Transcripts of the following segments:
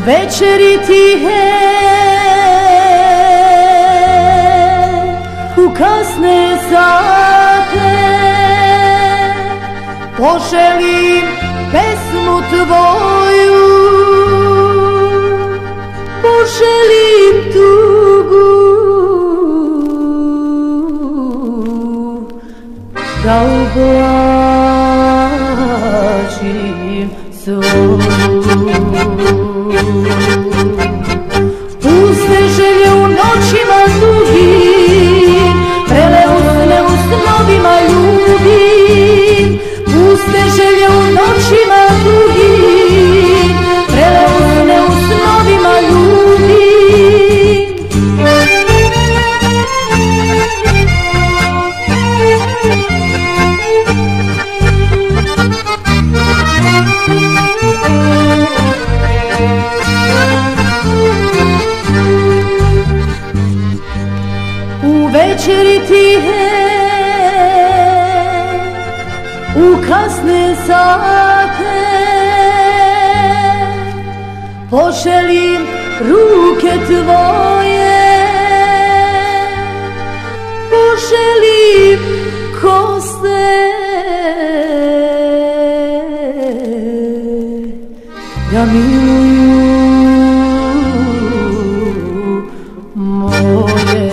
večeri tihe, u kasne sate poželim pesmu tvoju, poželim tugu da ublažim svoju. Puste želje u noćima dugim, vrele usne u snovima ljubim. Puste želje u noćima dugim, vrele usne u snovima ljubim. U večeri tihe, u kasne sate poželim ruke tvoje, poželim koste da miluju moje.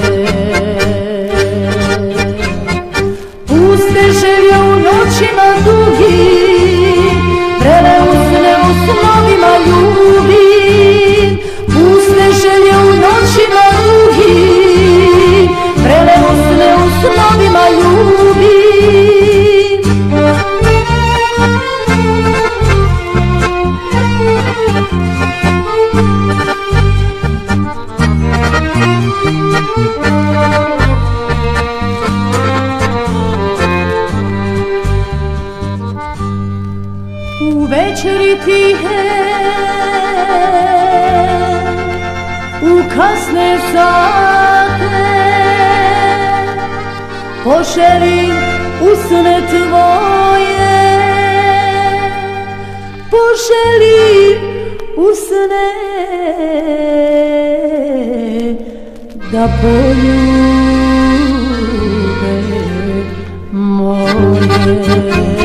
Puste želje u noćima dugim, vrele usne u snovima ljubim. Puste želje u noćima dugim, vrele usne u snovima ljubim. U večeri tihe, u kasne sate poželim usne tvoje, poželim usne da poljube moje.